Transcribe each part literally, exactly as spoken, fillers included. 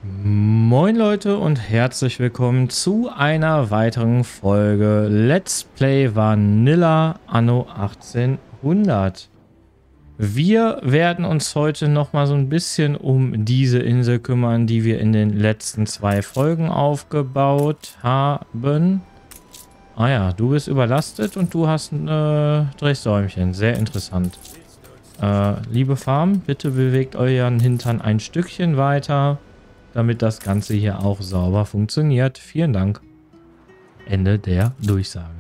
Moin Leute und herzlich willkommen zu einer weiteren Folge Let's Play Vanilla Anno achtzehnhundert. Wir werden uns heute nochmal so ein bisschen um diese Insel kümmern, die wir in den letzten zwei Folgen aufgebaut haben. Ah ja, du bist überlastet und du hast ein äh, Drehsäumchen. Sehr interessant. Äh, liebe Farm, bitte bewegt euren Hintern ein Stückchen weiter, damit das Ganze hier auch sauber funktioniert. Vielen Dank. Ende der Durchsage.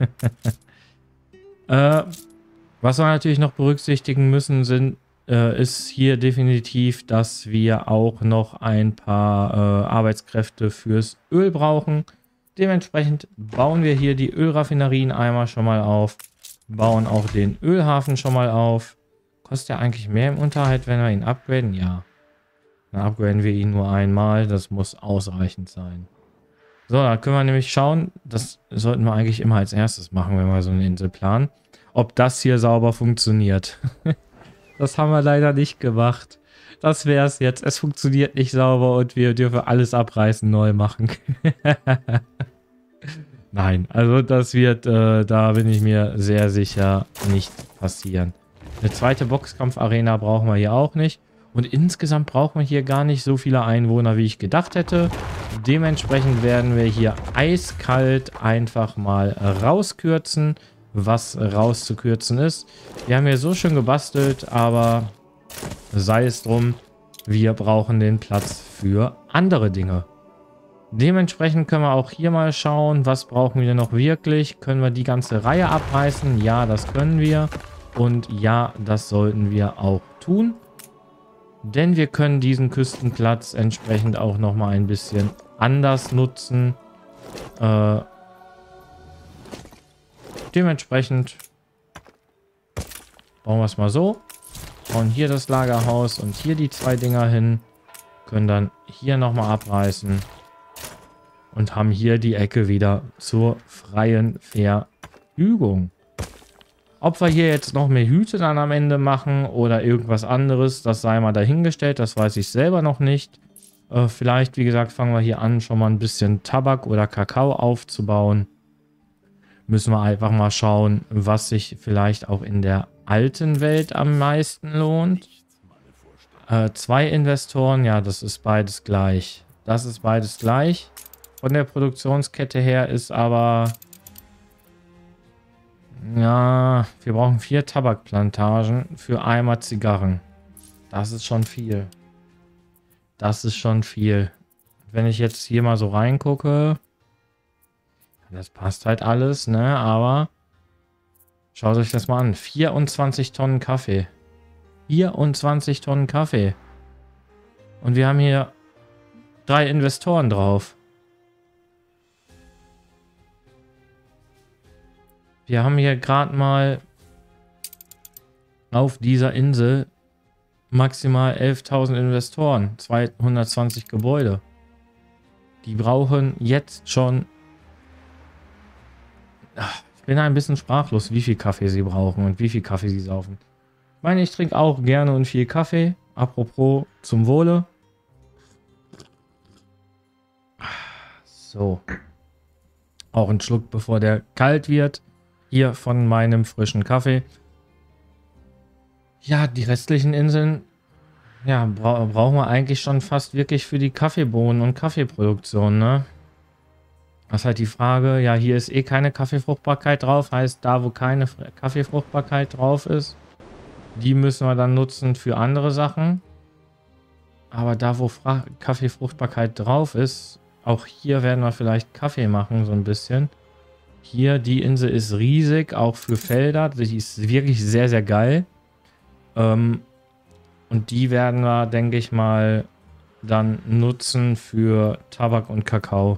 äh, was wir natürlich noch berücksichtigen müssen, sind, äh, ist hier definitiv, dass wir auch noch ein paar äh, Arbeitskräfte fürs Öl brauchen. Dementsprechend bauen wir hier die Ölraffinerien einmal schon mal auf, bauen auch den Ölhafen schon mal auf. Kostet ja eigentlich mehr im Unterhalt, wenn wir ihn upgraden? Ja. Dann upgraden wir ihn nur einmal. Das muss ausreichend sein. So, dann können wir nämlich schauen. Das sollten wir eigentlich immer als erstes machen, wenn wir so eine Insel planen. Ob das hier sauber funktioniert. Das haben wir leider nicht gemacht. Das wäre es jetzt. Es funktioniert nicht sauber und wir dürfen alles abreißen, neu machen. Nein, also das wird, äh, da bin ich mir sehr sicher, nicht passieren. Eine zweite Boxkampf-Arena brauchen wir hier auch nicht. Und insgesamt brauchen wir hier gar nicht so viele Einwohner, wie ich gedacht hätte. Dementsprechend werden wir hier eiskalt einfach mal rauskürzen, was rauszukürzen ist. Wir haben hier so schön gebastelt, aber sei es drum, wir brauchen den Platz für andere Dinge. Dementsprechend können wir auch hier mal schauen, was brauchen wir noch wirklich. Können wir die ganze Reihe abreißen? Ja, das können wir. Und ja, das sollten wir auch tun. Denn wir können diesen Küstenplatz entsprechend auch noch mal ein bisschen anders nutzen. Äh, dementsprechend bauen wir es mal so. Bauen hier das Lagerhaus und hier die zwei Dinger hin. Können dann hier noch mal abreißen. Und haben hier die Ecke wieder zur freien Verfügung. Ob wir hier jetzt noch mehr Hüte dann am Ende machen oder irgendwas anderes, das sei mal dahingestellt. Das weiß ich selber noch nicht. Äh, vielleicht, wie gesagt, fangen wir hier an, schon mal ein bisschen Tabak oder Kakao aufzubauen. Müssen wir einfach mal schauen, was sich vielleicht auch in der alten Welt am meisten lohnt. Äh, zwei Investoren, ja, das ist beides gleich. Das ist beides gleich. Von der Produktionskette her ist aber... Ja, wir brauchen vier Tabakplantagen für einmal Zigarren. Das ist schon viel. Das ist schon viel. Wenn ich jetzt hier mal so reingucke, das passt halt alles, ne? Aber schaut euch das mal an. vierundzwanzig Tonnen Kaffee. vierundzwanzig Tonnen Kaffee. Und wir haben hier drei Investoren drauf. Wir haben hier gerade mal auf dieser Insel maximal elftausend Investoren, zweihundertzwanzig Gebäude. Die brauchen jetzt schon... Ich bin ein bisschen sprachlos, wie viel Kaffee sie brauchen und wie viel Kaffee sie saufen. Ich meine, ich trinke auch gerne und viel Kaffee. Apropos, zum Wohle. So. Auch ein Schluck, bevor der kalt wird. Hier von meinem frischen Kaffee. Ja, die restlichen Inseln, ja, bra brauchen wir eigentlich schon fast wirklich für die Kaffeebohnen und Kaffeeproduktion, ne? Das ist halt die Frage, ja, hier ist eh keine Kaffeefruchtbarkeit drauf, heißt da, wo keine Kaffeefruchtbarkeit drauf ist, die müssen wir dann nutzen für andere Sachen. Aber da, wo Fra Kaffeefruchtbarkeit drauf ist, auch hier werden wir vielleicht Kaffee machen, so ein bisschen. Hier, die Insel ist riesig, auch für Felder. Die ist wirklich sehr, sehr geil. Ähm, und die werden wir, denke ich mal, dann nutzen für Tabak und Kakao.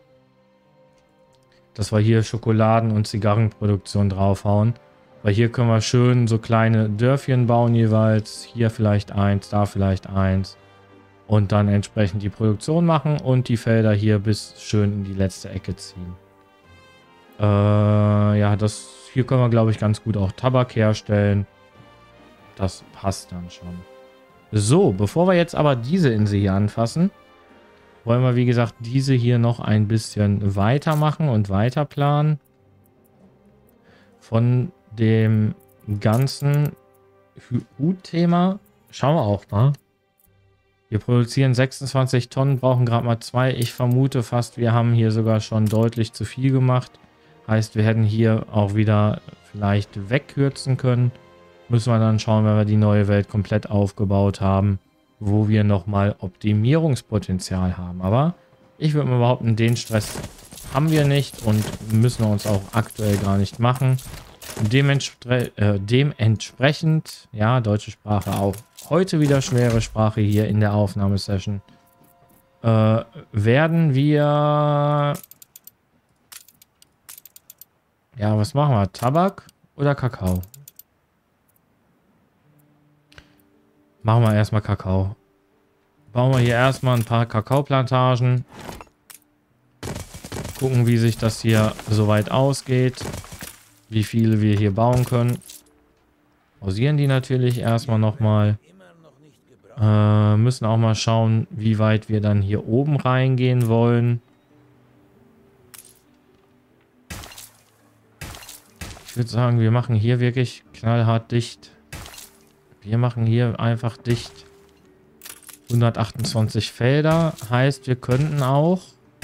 Dass wir hier Schokoladen- und Zigarrenproduktion draufhauen. Weil hier können wir schön so kleine Dörfchen bauen jeweils. Hier vielleicht eins, da vielleicht eins. Und dann entsprechend die Produktion machen und die Felder hier bis schön in die letzte Ecke ziehen. Äh, ja, das hier können wir, glaube ich, ganz gut auch Tabak herstellen. Das passt dann schon. So, bevor wir jetzt aber diese Insel hier anfassen, wollen wir, wie gesagt, diese hier noch ein bisschen weitermachen und weiter planen. Von dem ganzen Hut-Thema schauen wir auch mal. Wir produzieren sechsundzwanzig Tonnen, brauchen gerade mal zwei. Ich vermute fast, wir haben hier sogar schon deutlich zu viel gemacht. Heißt, wir hätten hier auch wieder vielleicht wegkürzen können. Müssen wir dann schauen, wenn wir die neue Welt komplett aufgebaut haben, wo wir nochmal Optimierungspotenzial haben. Aber ich würde mal behaupten, den Stress haben wir nicht und müssen wir uns auch aktuell gar nicht machen. Dementspre äh, dementsprechend, ja, deutsche Sprache auch heute wieder schwere Sprache hier in der Aufnahmesession, äh, werden wir, ja, was machen wir? Tabak oder Kakao? Machen wir erstmal Kakao. Bauen wir hier erstmal ein paar Kakaoplantagen. Gucken, wie sich das hier soweit ausgeht. Wie viele wir hier bauen können. Pausieren die natürlich erstmal nochmal. Äh, müssen auch mal schauen, wie weit wir dann hier oben reingehen wollen. Ich würde sagen, wir machen hier wirklich knallhart dicht. Wir machen hier einfach dicht. hundertachtundzwanzig Felder. Heißt, wir könnten auch...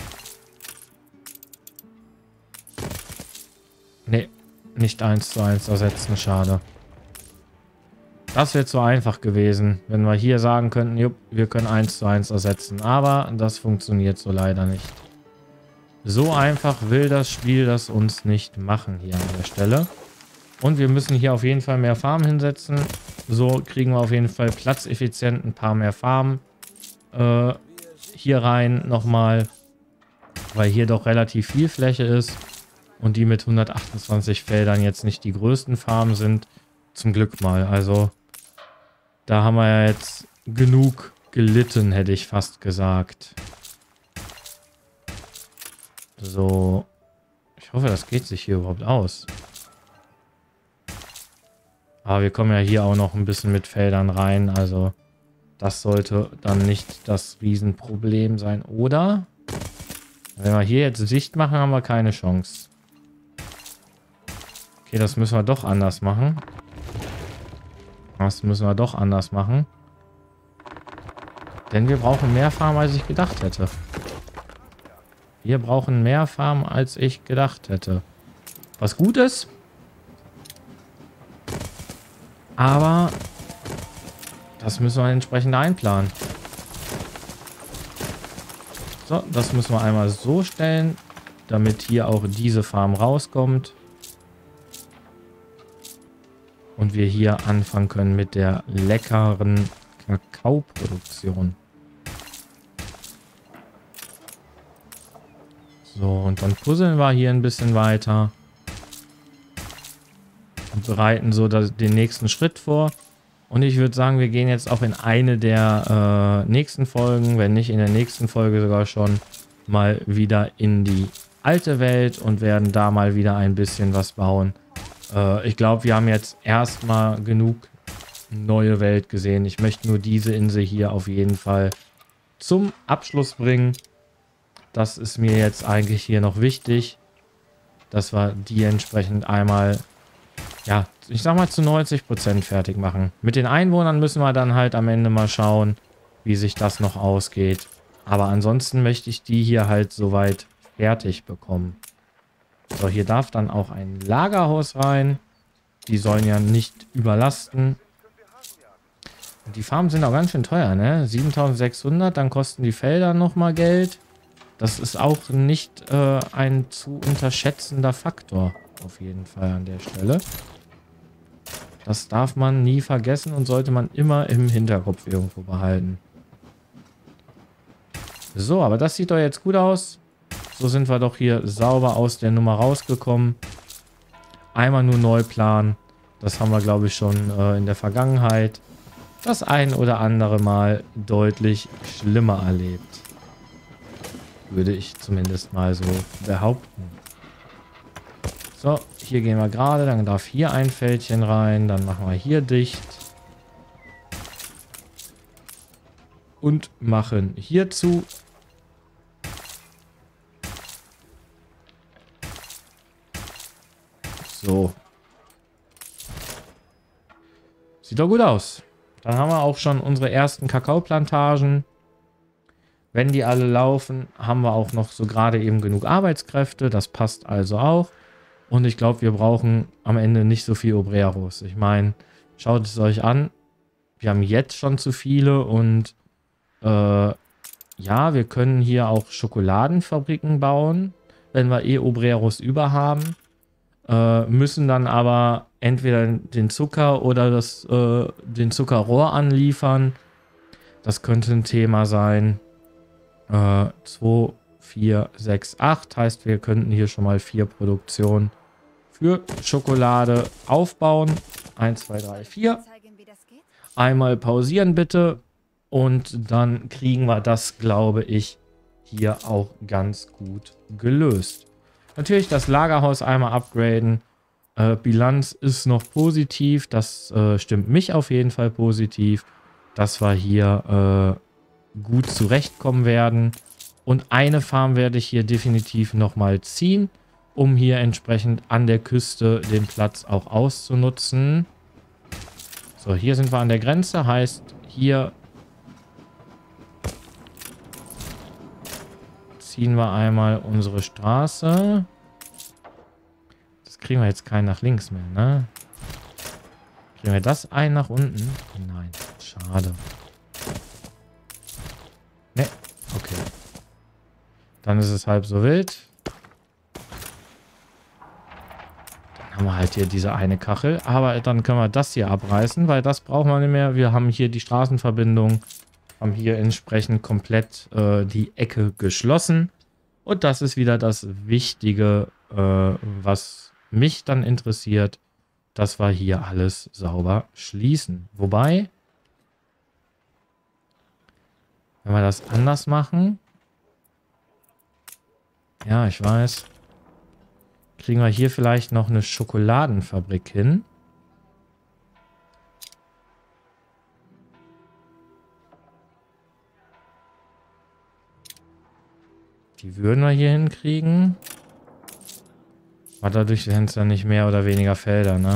Ne, nicht eins zu eins ersetzen. Schade. Das wäre zu einfach gewesen, wenn wir hier sagen könnten, jupp, wir können eins zu eins ersetzen. Aber das funktioniert so leider nicht. So einfach will das Spiel das uns nicht machen hier an der Stelle. Und wir müssen hier auf jeden Fall mehr Farmen hinsetzen. So kriegen wir auf jeden Fall platzeffizient ein paar mehr Farmen äh, hier rein nochmal. Weil hier doch relativ viel Fläche ist. Und die mit hundertachtundzwanzig Feldern jetzt nicht die größten Farmen sind. Zum Glück mal. Also da haben wir ja jetzt genug gelitten, hätte ich fast gesagt. So. Ich hoffe, das geht sich hier überhaupt aus. Aber wir kommen ja hier auch noch ein bisschen mit Feldern rein. Also das sollte dann nicht das Riesenproblem sein. Oder? Wenn wir hier jetzt dicht machen, haben wir keine Chance. Okay, das müssen wir doch anders machen. Das müssen wir doch anders machen. Denn wir brauchen mehr Farmen, als ich gedacht hätte. Wir brauchen mehr Farmen, als ich gedacht hätte. Was gut ist. Aber das müssen wir entsprechend einplanen. So, das müssen wir einmal so stellen, damit hier auch diese Farm rauskommt. Und wir hier anfangen können mit der leckeren Kakaoproduktion. So, und dann puzzeln wir hier ein bisschen weiter. Und bereiten so das, den nächsten Schritt vor. Und ich würde sagen, wir gehen jetzt auch in eine der äh, nächsten Folgen, wenn nicht in der nächsten Folge sogar schon, mal wieder in die alte Welt und werden da mal wieder ein bisschen was bauen. Äh, ich glaube, wir haben jetzt erstmal genug neue Welt gesehen. Ich möchte nur diese Insel hier auf jeden Fall zum Abschluss bringen. Das ist mir jetzt eigentlich hier noch wichtig, dass wir die entsprechend einmal, ja, ich sag mal zu neunzig Prozent fertig machen. Mit den Einwohnern müssen wir dann halt am Ende mal schauen, wie sich das noch ausgeht. Aber ansonsten möchte ich die hier halt soweit fertig bekommen. So, hier darf dann auch ein Lagerhaus rein. Die sollen ja nicht überlasten. Und die Farmen sind auch ganz schön teuer, ne? siebentausendsechshundert, dann kosten die Felder nochmal Geld. Das ist auch nicht äh, ein zu unterschätzender Faktor. Auf jeden Fall an der Stelle. Das darf man nie vergessen und sollte man immer im Hinterkopf irgendwo behalten. So, aber das sieht doch jetzt gut aus. So sind wir doch hier sauber aus der Nummer rausgekommen. Einmal nur neu planen. Das haben wir, glaube ich, schon äh, in der Vergangenheit das ein oder andere Mal deutlich schlimmer erlebt. Würde ich zumindest mal so behaupten. So, hier gehen wir gerade. Dann darf hier ein Fältchen rein. Dann machen wir hier dicht. Und machen hier zu. So. Sieht doch gut aus. Dann haben wir auch schon unsere ersten Kakaoplantagen. Wenn die alle laufen, haben wir auch noch so gerade eben genug Arbeitskräfte. Das passt also auch. Und ich glaube, wir brauchen am Ende nicht so viel Obreros. Ich meine, schaut es euch an. Wir haben jetzt schon zu viele und äh, ja, wir können hier auch Schokoladenfabriken bauen, wenn wir eh Obreros über haben. Äh, müssen dann aber entweder den Zucker oder das, äh, den Zuckerrohr anliefern. Das könnte ein Thema sein. Äh, zwei, vier, sechs, acht heißt, wir könnten hier schon mal vier Produktionen für Schokolade aufbauen. eins, zwei, drei, vier. Einmal pausieren bitte. Und dann kriegen wir das, glaube ich, hier auch ganz gut gelöst. Natürlich das Lagerhaus einmal upgraden. Äh, Bilanz ist noch positiv. Das äh, stimmt mich auf jeden Fall positiv, dass wir hier äh, gut zurechtkommen werden. Und eine Farm werde ich hier definitiv nochmal ziehen, um hier entsprechend an der Küste den Platz auch auszunutzen. So, hier sind wir an der Grenze. Heißt, hier ziehen wir einmal unsere Straße. Das kriegen wir jetzt keinen nach links mehr, ne? Kriegen wir das ein nach unten? Nein, schade. Ne, okay. Dann ist es halb so wild. Dann haben wir halt hier diese eine Kachel. Aber dann können wir das hier abreißen, weil das brauchen wir nicht mehr. Wir haben hier die Straßenverbindung. Haben hier entsprechend komplett äh, die Ecke geschlossen. Und das ist wieder das Wichtige, äh, was mich dann interessiert, dass wir hier alles sauber schließen. Wobei, wenn wir das anders machen, ja, ich weiß, kriegen wir hier vielleicht noch eine Schokoladenfabrik hin. Die würden wir hier hinkriegen. Aber dadurch wären es dann nicht mehr oder weniger Felder, ne?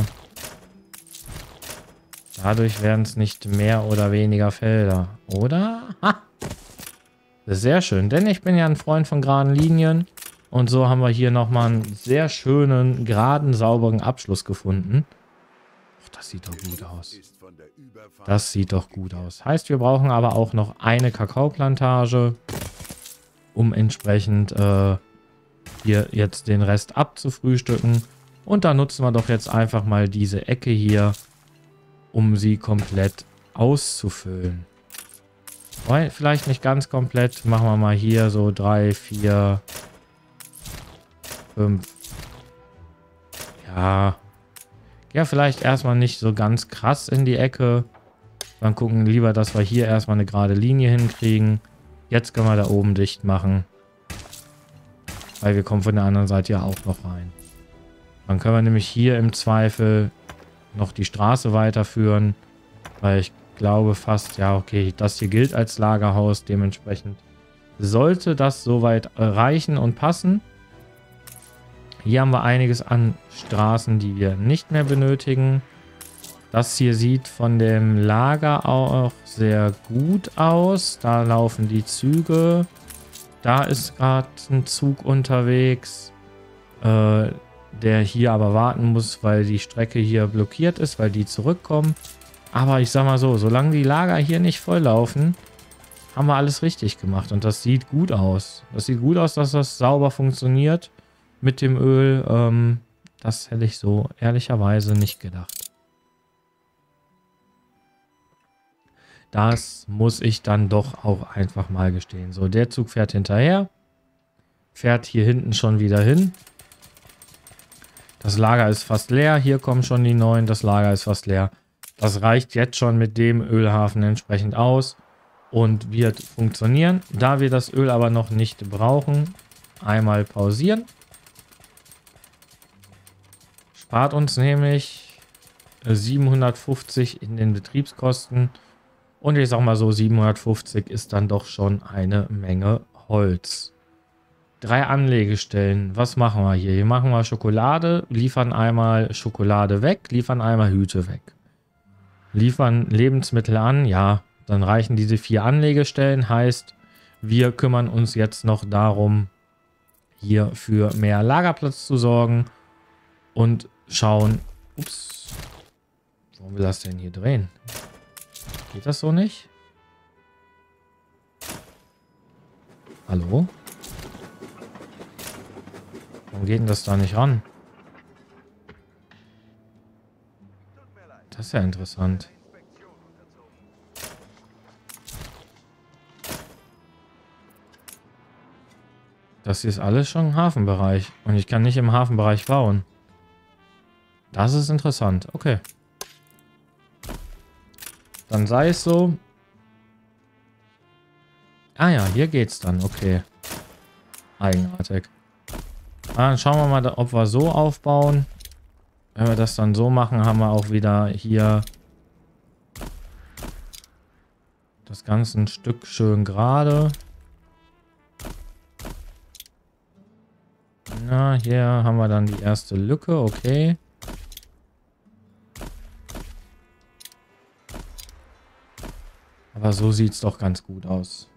Dadurch wären es nicht mehr oder weniger Felder. Oder? Ha! Das ist sehr schön, denn ich bin ja ein Freund von geraden Linien. Und so haben wir hier nochmal einen sehr schönen, geraden, sauberen Abschluss gefunden. Ach, das sieht doch gut aus. Das sieht doch gut aus. Heißt, wir brauchen aber auch noch eine Kakaoplantage, um entsprechend äh, hier jetzt den Rest abzufrühstücken. Und da nutzen wir doch jetzt einfach mal diese Ecke hier, um sie komplett auszufüllen. Vielleicht nicht ganz komplett. Machen wir mal hier so drei, vier, fünf. Ja. Ja, vielleicht erstmal nicht so ganz krass in die Ecke. Dann gucken lieber, dass wir hier erstmal eine gerade Linie hinkriegen. Jetzt können wir da oben dicht machen. Weil wir kommen von der anderen Seite ja auch noch rein. Dann können wir nämlich hier im Zweifel noch die Straße weiterführen. Weil ich glaube fast, ja okay, das hier gilt als Lagerhaus. Dementsprechend sollte das soweit reichen und passen. Hier haben wir einiges an Straßen, die wir nicht mehr benötigen. Das hier sieht von dem Lager auch sehr gut aus. Da laufen die Züge. Da ist gerade ein Zug unterwegs, äh, der hier aber warten muss, weil die Strecke hier blockiert ist, weil die zurückkommen. Aber ich sag mal so, solange die Lager hier nicht voll laufen, haben wir alles richtig gemacht. Und das sieht gut aus. Das sieht gut aus, dass das sauber funktioniert mit dem Öl. Ähm, das hätte ich so ehrlicherweise nicht gedacht. Das muss ich dann doch auch einfach mal gestehen. So, der Zug fährt hinterher. Fährt hier hinten schon wieder hin. Das Lager ist fast leer. Hier kommen schon die neuen. Das Lager ist fast leer. Das reicht jetzt schon mit dem Ölhafen entsprechend aus und wird funktionieren. Da wir das Öl aber noch nicht brauchen, einmal pausieren. Spart uns nämlich siebenhundertfünfzig in den Betriebskosten. Und ich sag mal so, siebenhundertfünfzig ist dann doch schon eine Menge Holz. Drei Anlegestellen. Was machen wir hier? Hier machen wir Schokolade, liefern einmal Schokolade weg, liefern einmal Hüte weg. Liefern Lebensmittel an, ja, dann reichen diese vier Anlegestellen. Heißt, wir kümmern uns jetzt noch darum, hier für mehr Lagerplatz zu sorgen und schauen. Ups. Warum will das denn hier drehen? Geht das so nicht? Hallo? Warum geht denn das da nicht ran? Das ist ja interessant. Das hier ist alles schon im Hafenbereich. Und ich kann nicht im Hafenbereich bauen. Das ist interessant. Okay. Dann sei es so. Ah ja, hier geht's dann. Okay. Eigenartig. Ah, dann schauen wir mal, ob wir so aufbauen. Wenn wir das dann so machen, haben wir auch wieder hier das Ganze ein Stück schön gerade. Na, hier haben wir dann die erste Lücke. Okay. Aber so sieht es doch ganz gut aus.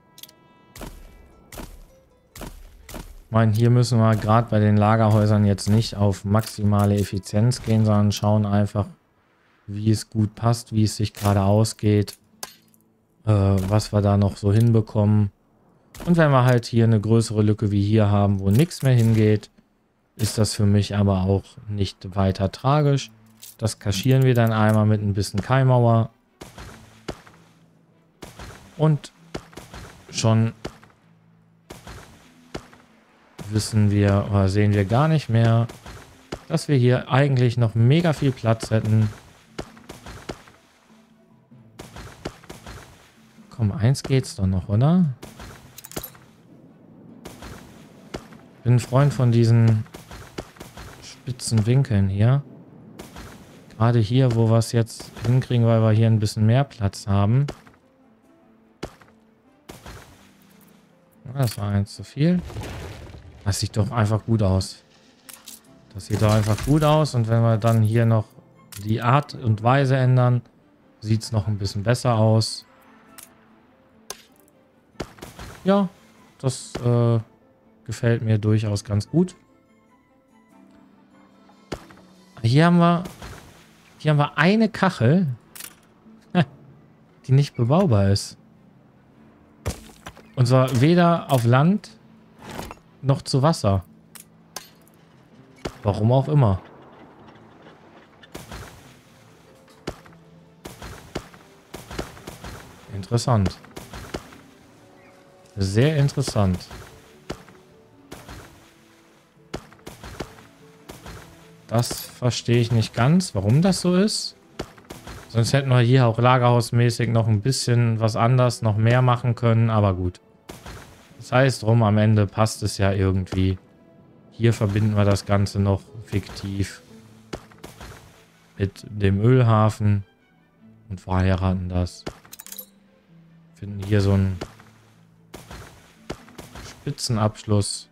Ich meine, hier müssen wir gerade bei den Lagerhäusern jetzt nicht auf maximale Effizienz gehen, sondern schauen einfach, wie es gut passt, wie es sich gerade ausgeht, äh, was wir da noch so hinbekommen. Und wenn wir halt hier eine größere Lücke wie hier haben, wo nichts mehr hingeht, ist das für mich aber auch nicht weiter tragisch. Das kaschieren wir dann einmal mit ein bisschen Keimauer. Und schon wissen wir oder sehen wir gar nicht mehr, dass wir hier eigentlich noch mega viel Platz hätten. Komm, eins geht's doch noch, oder? Ich bin ein Freund von diesen spitzen Winkeln hier. Gerade hier, wo wir es jetzt hinkriegen, weil wir hier ein bisschen mehr Platz haben. Das war eins zu viel. Das sieht doch einfach gut aus. Das sieht doch einfach gut aus. Und wenn wir dann hier noch die Art und Weise ändern, sieht es noch ein bisschen besser aus. Ja, das äh, gefällt mir durchaus ganz gut. Hier haben wir, hier haben wir eine Kachel, die nicht bebaubar ist. Und zwar weder auf Land noch zu Wasser. Warum auch immer. Interessant. Sehr interessant. Das verstehe ich nicht ganz, warum das so ist. Sonst hätten wir hier auch lagerhausmäßig noch ein bisschen was anders, noch mehr machen können, aber gut. Das heißt drum, am Ende passt es ja irgendwie. Hier verbinden wir das Ganze noch fiktiv mit dem Ölhafen und verheiraten das. Finden hier so einen Spitzenabschluss.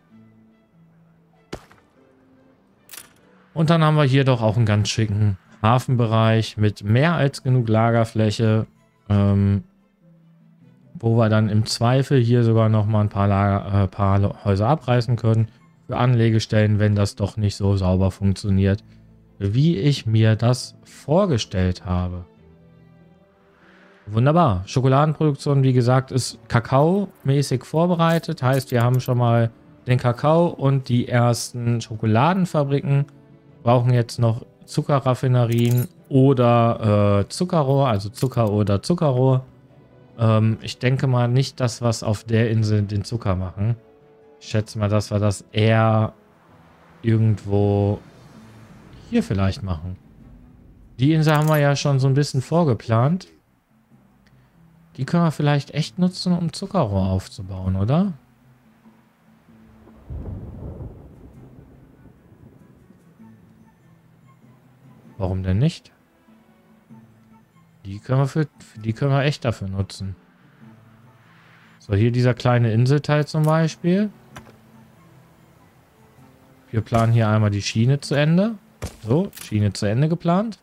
Und dann haben wir hier doch auch einen ganz schicken Hafenbereich mit mehr als genug Lagerfläche, ähm, wo wir dann im Zweifel hier sogar noch mal ein paar, Lager, äh, paar Häuser abreißen können für Anlegestellen, wenn das doch nicht so sauber funktioniert, wie ich mir das vorgestellt habe. Wunderbar. Schokoladenproduktion, wie gesagt, ist Kakao-mäßig vorbereitet. Heißt, wir haben schon mal den Kakao und die ersten Schokoladenfabriken. Brauchen jetzt noch Zuckerraffinerien oder äh, Zuckerrohr, also Zucker oder Zuckerrohr. Ähm, ich denke mal nicht, dass wir es auf der Insel den Zucker machen. Ich schätze mal, dass wir das eher irgendwo hier vielleicht machen. Die Insel haben wir ja schon so ein bisschen vorgeplant. Die können wir vielleicht echt nutzen, um Zuckerrohr aufzubauen, oder? Warum denn nicht? Die können wir für, die können wir echt dafür nutzen. So, hier dieser kleine Inselteil zum Beispiel. Wir planen hier einmal die Schiene zu Ende. So, Schiene zu Ende geplant.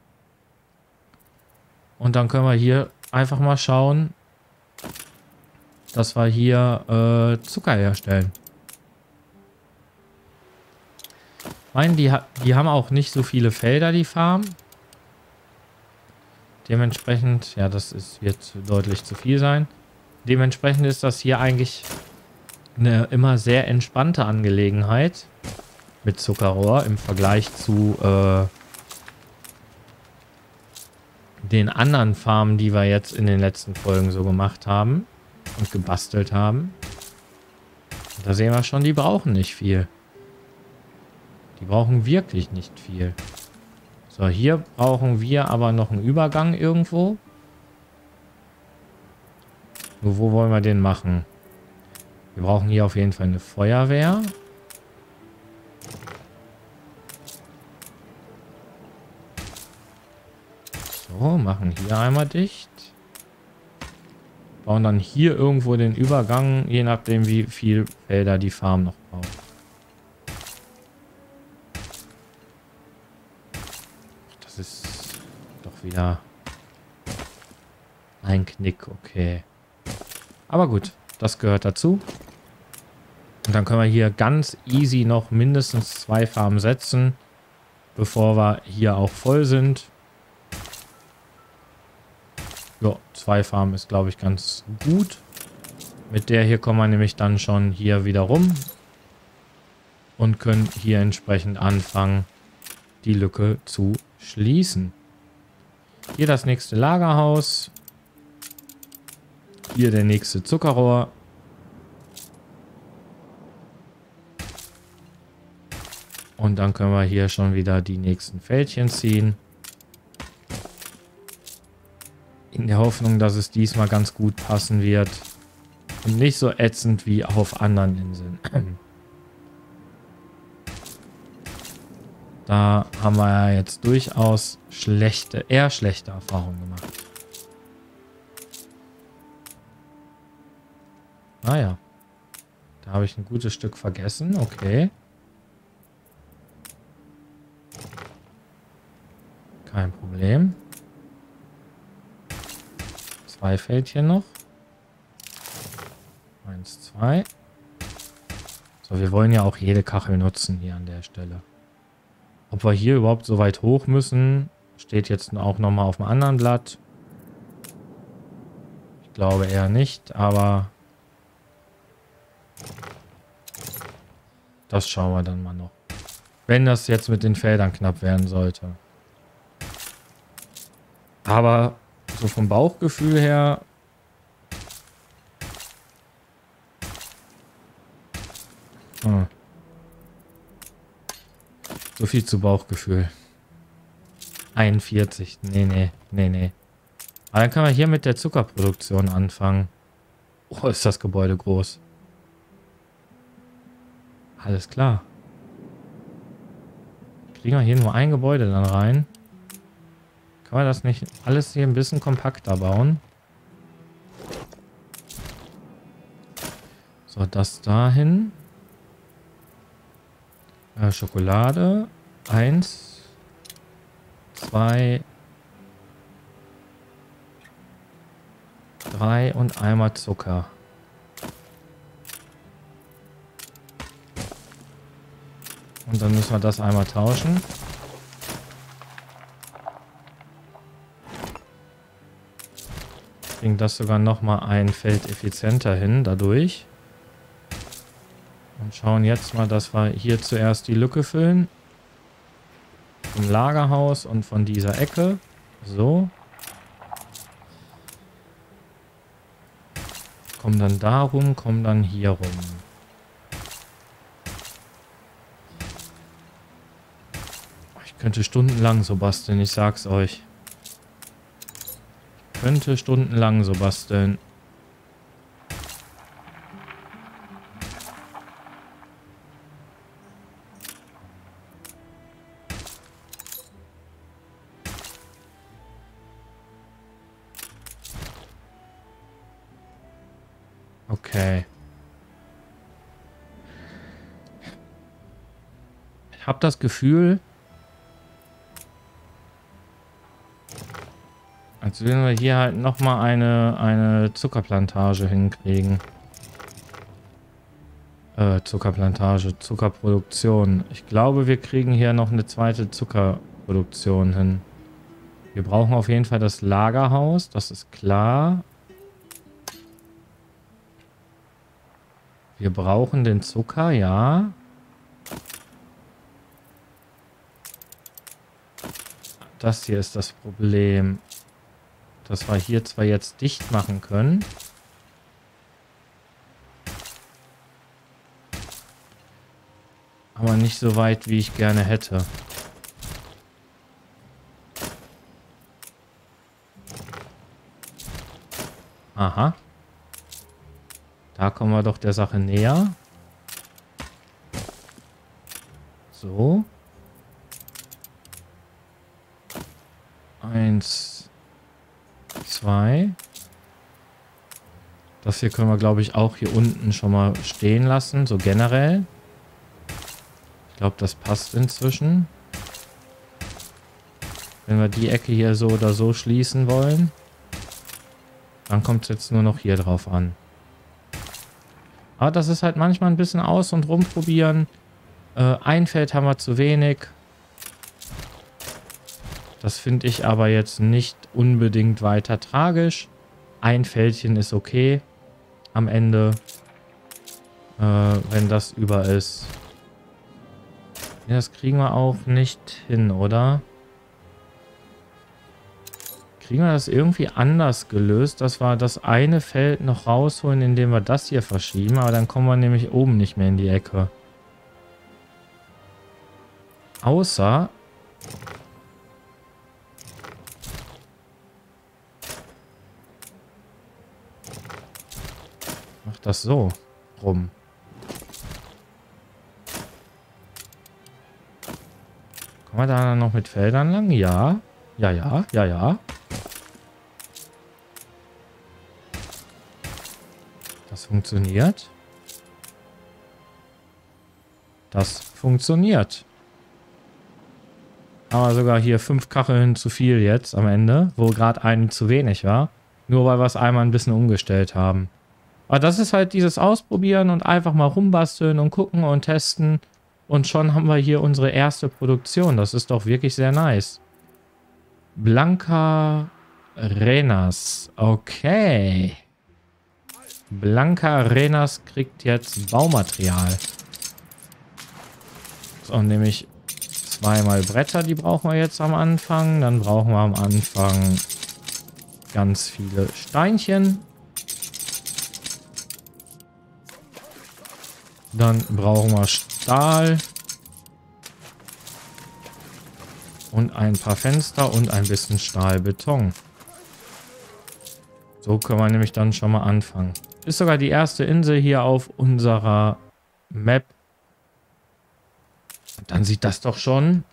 Und dann können wir hier einfach mal schauen, dass wir hier äh, Zucker herstellen. Ich meine, die, die haben auch nicht so viele Felder, die Farm. Dementsprechend, ja, das ist, wird deutlich zu viel sein. Dementsprechend ist das hier eigentlich eine immer sehr entspannte Angelegenheit mit Zuckerrohr im Vergleich zu äh, den anderen Farmen, die wir jetzt in den letzten Folgen so gemacht haben und gebastelt haben. Und da sehen wir schon, die brauchen nicht viel. Die brauchen wirklich nicht viel. So, hier brauchen wir aber noch einen Übergang irgendwo. Nur wo wollen wir den machen? Wir brauchen hier auf jeden Fall eine Feuerwehr. So, machen hier einmal dicht. Bauen dann hier irgendwo den Übergang, je nachdem wie viel Felder die Farm noch braucht. Das ist doch wieder ein Knick, okay. Aber gut, das gehört dazu. Und dann können wir hier ganz easy noch mindestens zwei Farmen setzen, bevor wir hier auch voll sind. Ja, zwei Farmen ist, glaube ich, ganz gut. Mit der hier kommen wir nämlich dann schon hier wieder rum und können hier entsprechend anfangen, die Lücke zu schließen. Hier das nächste Lagerhaus. Hier der nächste Zuckerrohr. Und dann können wir hier schon wieder die nächsten Fältchen ziehen. In der Hoffnung, dass es diesmal ganz gut passen wird. Und nicht so ätzend wie auf anderen Inseln. Da haben wir ja jetzt durchaus schlechte, eher schlechte Erfahrungen gemacht. Naja. Da habe ich ein gutes Stück vergessen. Okay. Kein Problem. Zwei Fältchen noch. Eins, zwei. So, wir wollen ja auch jede Kachel nutzen hier an der Stelle. Ob wir hier überhaupt so weit hoch müssen, steht jetzt auch nochmal auf dem anderen Blatt. Ich glaube eher nicht, aber das schauen wir dann mal noch. Wenn das jetzt mit den Feldern knapp werden sollte. Aber so vom Bauchgefühl her hm. So viel zu Bauchgefühl. einundvierzig. Nee, nee, nee, nee. Aber dann können wir hier mit der Zuckerproduktion anfangen. Oh, ist das Gebäude groß. Alles klar. Kriegen wir hier nur ein Gebäude dann rein? Kann man das nicht alles hier ein bisschen kompakter bauen? So, das dahin. Äh, Schokolade. Eins. Zwei. Drei und einmal Zucker. Und dann müssen wir das einmal tauschen. Kriegen das sogar noch mal ein Feld effizienter hin dadurch. Und schauen jetzt mal, dass wir hier zuerst die Lücke füllen. Vom Lagerhaus und von dieser Ecke. So. Kommen dann da rum, kommen dann hier rum. Ich könnte stundenlang so basteln, ich sag's euch. Ich könnte stundenlang so basteln. Okay. Ich habe das Gefühl, als würden wir hier halt nochmal eine, eine Zuckerplantage hinkriegen. Äh, Zuckerplantage, Zuckerproduktion. Ich glaube, wir kriegen hier noch eine zweite Zuckerproduktion hin. Wir brauchen auf jeden Fall das Lagerhaus, das ist klar. Wir brauchen den Zucker, ja. Das hier ist das Problem. Dass wir hier zwar jetzt dicht machen können. Aber nicht so weit, wie ich gerne hätte. Aha. Da kommen wir doch der Sache näher. So. Eins. Zwei. Das hier können wir, glaube ich, auch hier unten schon mal stehen lassen. So generell. Ich glaube, das passt inzwischen. Wenn wir die Ecke hier so oder so schließen wollen. Dann kommt es jetzt nur noch hier drauf an. Aber das ist halt manchmal ein bisschen aus- und rumprobieren. Äh, ein Feld haben wir zu wenig. Das finde ich aber jetzt nicht unbedingt weiter tragisch. Ein Fältchen ist okay. Am Ende. Äh, wenn das über ist. Ja, das kriegen wir auch nicht hin, oder? Kriegen wir das irgendwie anders gelöst, dass wir das eine Feld noch rausholen, indem wir das hier verschieben. Aber dann kommen wir nämlich oben nicht mehr in die Ecke. Außer... Mach das so rum. Kommen wir da dann noch mit Feldern lang? Ja. Ja, ja, ja, ja. Das funktioniert. Das funktioniert. Aber sogar hier fünf Kacheln zu viel jetzt am Ende, wo gerade eine zu wenig war. Nur weil wir es einmal ein bisschen umgestellt haben. Aber das ist halt dieses Ausprobieren und einfach mal rumbasteln und gucken und testen. Und schon haben wir hier unsere erste Produktion. Das ist doch wirklich sehr nice. Blanca Renas. Okay. Blanca Renas kriegt jetzt Baumaterial. So, nämlich zweimal Bretter, die brauchen wir jetzt am Anfang. Dann brauchen wir am Anfang ganz viele Steinchen. Dann brauchen wir Stahl. Und ein paar Fenster und ein bisschen Stahlbeton. So können wir nämlich dann schon mal anfangen. Ist sogar die erste Insel hier auf unserer Map. Und dann sieht das doch schon.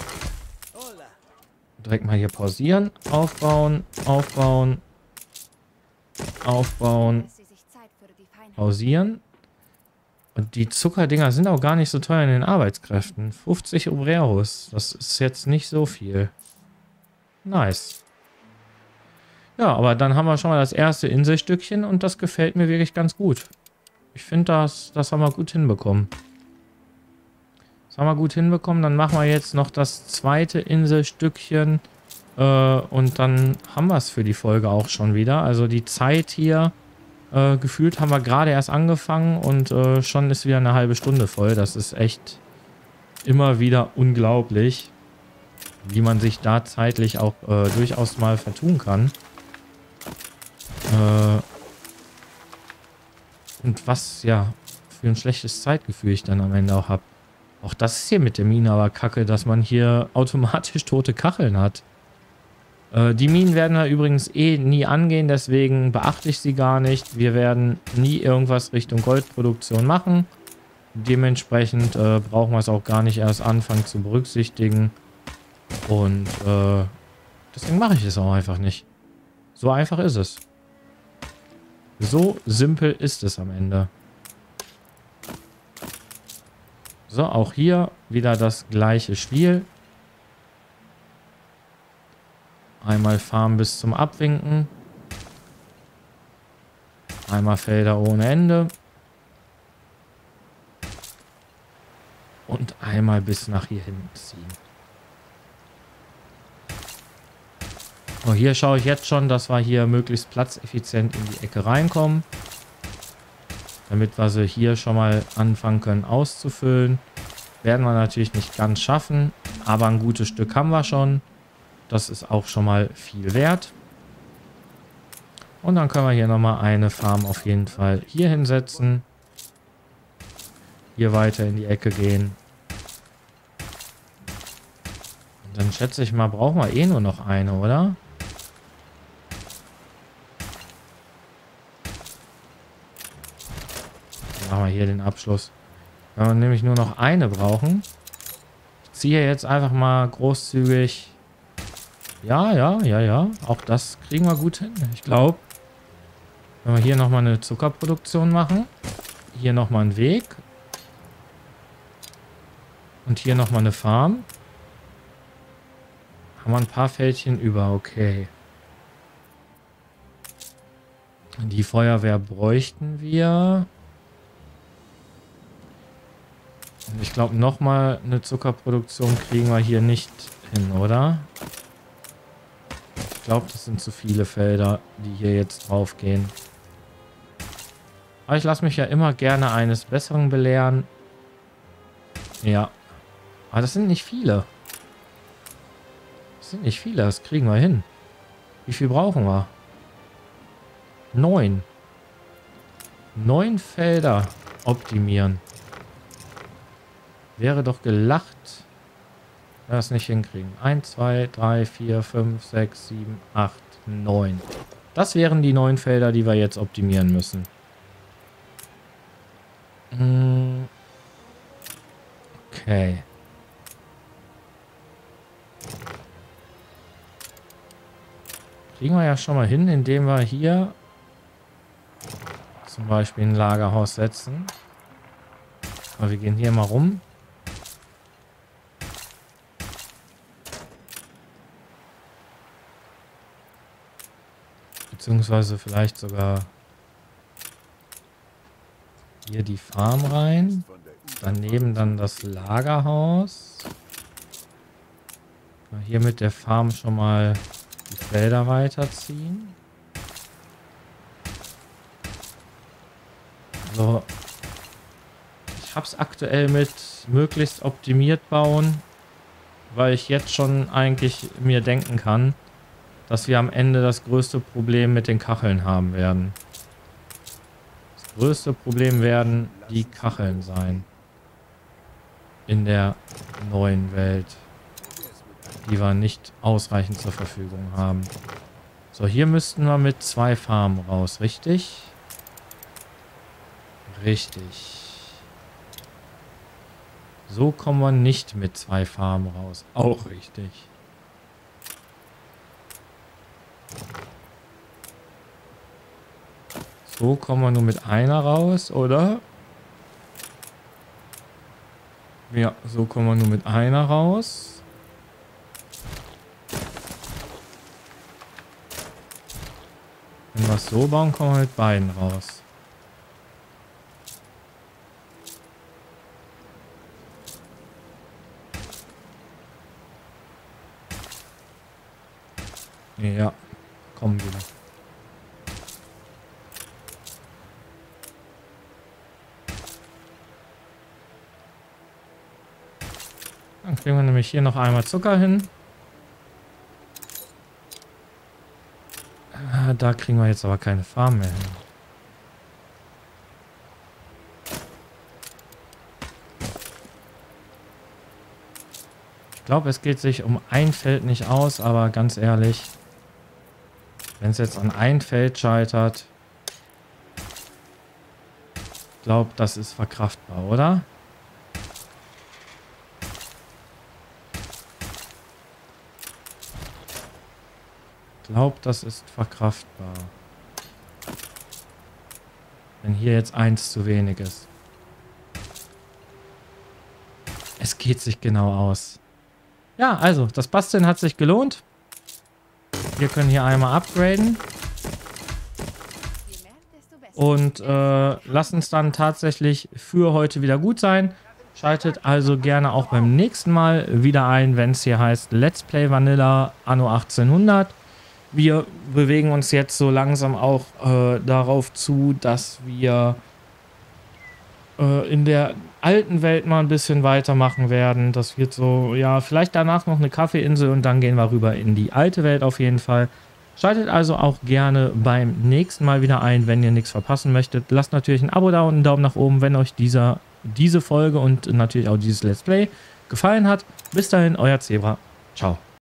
Direkt mal hier pausieren. Aufbauen, aufbauen, aufbauen, pausieren. Und die Zuckerdinger sind auch gar nicht so teuer in den Arbeitskräften. fünfzig Obreros. Das ist jetzt nicht so viel. Nice. Ja, aber dann haben wir schon mal das erste Inselstückchen und das gefällt mir wirklich ganz gut. Ich finde, das, das haben wir gut hinbekommen. Das haben wir gut hinbekommen. Dann machen wir jetzt noch das zweite Inselstückchen. Äh, und dann haben wir es für die Folge auch schon wieder. Also die Zeit hier... Äh, gefühlt haben wir gerade erst angefangen und äh, schon ist wieder eine halbe Stunde voll. Das ist echt immer wieder unglaublich, wie man sich da zeitlich auch äh, durchaus mal vertun kann. Äh, und was, ja, für ein schlechtes Zeitgefühl ich dann am Ende auch habe. Auch das ist hier mit der Mine aber kacke, dass man hier automatisch tote Kacheln hat. Die Minen werden wir übrigens eh nie angehen, deswegen beachte ich sie gar nicht. Wir werden nie irgendwas Richtung Goldproduktion machen. Dementsprechend äh, brauchen wir es auch gar nicht erst anfangen zu berücksichtigen. Und äh, deswegen mache ich es auch einfach nicht. So einfach ist es. So simpel ist es am Ende. So, auch hier wieder das gleiche Spiel. Einmal Farm bis zum Abwinken. Einmal Felder ohne Ende. Und einmal bis nach hier hinten ziehen. So, hier schaue ich jetzt schon, dass wir hier möglichst platzeffizient in die Ecke reinkommen. Damit wir sie hier schon mal anfangen können auszufüllen. Werden wir natürlich nicht ganz schaffen, aber ein gutes Stück haben wir schon. Das ist auch schon mal viel wert. Und dann können wir hier nochmal eine Farm auf jeden Fall hier hinsetzen. Hier weiter in die Ecke gehen. Und dann schätze ich mal, brauchen wir eh nur noch eine, oder? Dann machen wir hier den Abschluss. Wenn wir nämlich nur noch eine brauchen. Ich ziehe jetzt einfach mal großzügig. Ja, ja, ja, ja. Auch das kriegen wir gut hin. Ich glaube, wenn wir hier nochmal eine Zuckerproduktion machen. Hier nochmal einen Weg. Und hier nochmal eine Farm. Haben wir ein paar Fältchen über. Okay. Die Feuerwehr bräuchten wir. Und ich glaube, nochmal eine Zuckerproduktion kriegen wir hier nicht hin, oder? Ich glaube, das sind zu viele Felder, die hier jetzt drauf gehen. Aber ich lasse mich ja immer gerne eines Besseren belehren. Ja. Aber das sind nicht viele. Das sind nicht viele, das kriegen wir hin. Wie viel brauchen wir? Neun. Neun Felder optimieren. Wäre doch gelacht, wenn wir das nicht hinkriegen. eins, zwei, drei, vier, fünf, sechs, sieben, acht, neun. Das wären die neun Felder, die wir jetzt optimieren müssen. Okay. Kriegen wir ja schon mal hin, indem wir hier zum Beispiel ein Lagerhaus setzen. Aber wir gehen hier mal rum. Beziehungsweise vielleicht sogar hier die Farm rein. Daneben dann das Lagerhaus. Hier mit der Farm schon mal die Felder weiterziehen. So. Ich habe es aktuell mit möglichst optimiert bauen, weil ich jetzt schon eigentlich mir denken kann, dass wir am Ende das größte Problem mit den Kacheln haben werden. Das größte Problem werden die Kacheln sein. In der neuen Welt. Die wir nicht ausreichend zur Verfügung haben. So, hier müssten wir mit zwei Farmen raus, richtig? Richtig. So kommen wir nicht mit zwei Farmen raus. Auch richtig. So kommen wir nur mit einer raus, oder? Ja, so kommen wir nur mit einer raus. Wenn wir es so bauen, kommen wir mit beiden raus. Ja, kommen wieder. Dann kriegen wir nämlich hier noch einmal Zucker hin. Da kriegen wir jetzt aber keine Farm mehr hin. Ich glaube, es geht sich um ein Feld nicht aus, aber ganz ehrlich, wenn es jetzt an ein Feld scheitert, ich glaube, das ist verkraftbar, oder? Ich glaube, das ist verkraftbar. Wenn hier jetzt eins zu wenig ist. Es geht sich genau aus. Ja, also, das Basteln hat sich gelohnt. Wir können hier einmal upgraden. Und äh, lassen es dann tatsächlich für heute wieder gut sein. Schaltet also gerne auch beim nächsten Mal wieder ein, wenn es hier heißt Let's Play Vanilla Anno achtzehnhundert. Wir bewegen uns jetzt so langsam auch äh, darauf zu, dass wir äh, in der alten Welt mal ein bisschen weitermachen werden. Das wird so, ja, vielleicht danach noch eine Kaffeeinsel und dann gehen wir rüber in die alte Welt auf jeden Fall. Schaltet also auch gerne beim nächsten Mal wieder ein, wenn ihr nichts verpassen möchtet. Lasst natürlich ein Abo da und einen Daumen nach oben, wenn euch dieser, diese Folge und natürlich auch dieses Let's Play gefallen hat. Bis dahin, euer Zebra. Ciao.